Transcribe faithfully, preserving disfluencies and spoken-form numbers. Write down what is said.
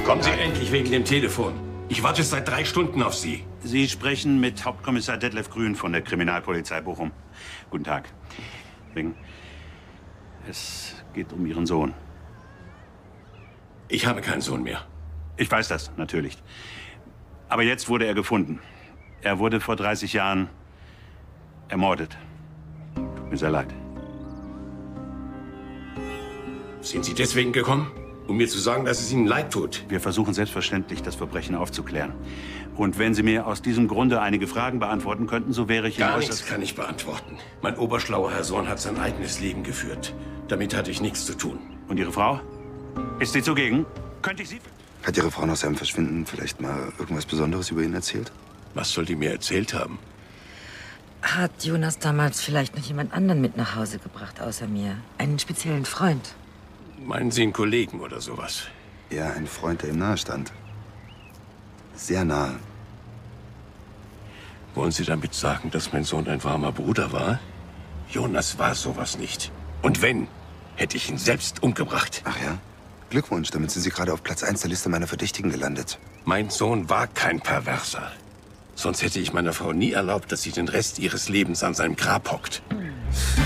Kommen Sie endlich wegen dem Telefon. Ich warte seit drei Stunden auf Sie. Sie sprechen mit Hauptkommissar Detlef Grün von der Kriminalpolizei Bochum. Guten Tag. Wing, es geht um Ihren Sohn. Ich habe keinen Sohn mehr. Ich weiß das, natürlich. Aber jetzt wurde er gefunden. Er wurde vor dreißig Jahren ermordet. Tut mir sehr leid. Sind Sie deswegen gekommen? Um mir zu sagen, dass es Ihnen leid tut? Wir versuchen selbstverständlich, das Verbrechen aufzuklären. Und wenn Sie mir aus diesem Grunde einige Fragen beantworten könnten, so wäre ich Ihnen Gar äußerst... nichts kann ich beantworten. Mein oberschlauer Herr Sohn hat sein eigenes Leben geführt. Damit hatte ich nichts zu tun. Und Ihre Frau? Ist sie zugegen? Könnte ich sie... Hat Ihre Frau nach seinem Verschwinden vielleicht mal irgendwas Besonderes über ihn erzählt? Was soll die mir erzählt haben? Hat Jonas damals vielleicht noch jemand anderen mit nach Hause gebracht, außer mir? Einen speziellen Freund? Meinen Sie einen Kollegen oder sowas? Ja, ein Freund, der ihm nahe stand. Sehr nahe. Wollen Sie damit sagen, dass mein Sohn ein warmer Bruder war? Jonas war sowas nicht. Und wenn, hätte ich ihn selbst umgebracht. Ach ja? Glückwunsch, damit sind Sie gerade auf Platz eins der Liste meiner Verdächtigen gelandet. Mein Sohn war kein Perverser. Sonst hätte ich meiner Frau nie erlaubt, dass sie den Rest ihres Lebens an seinem Grab hockt.